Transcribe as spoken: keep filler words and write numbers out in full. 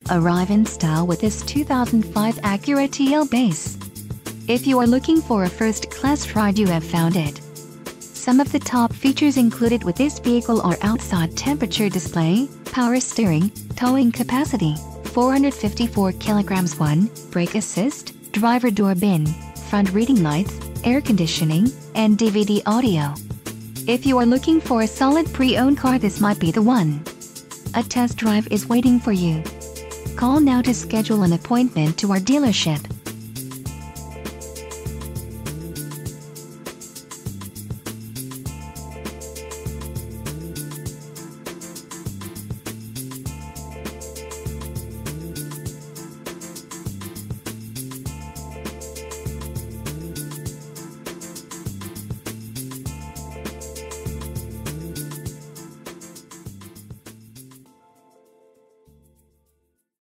Arrive in style with this two thousand five Acura T L Base. If you are looking for a first-class ride, you have found it. Some of the top features included with this vehicle are outside temperature display, power steering, towing capacity, four hundred fifty-four kilograms one, brake assist, driver door bin, front reading lights, air conditioning, and D V D audio. If you are looking for a solid pre-owned car, this might be the one. A test drive is waiting for you. Call now to schedule an appointment to our dealership.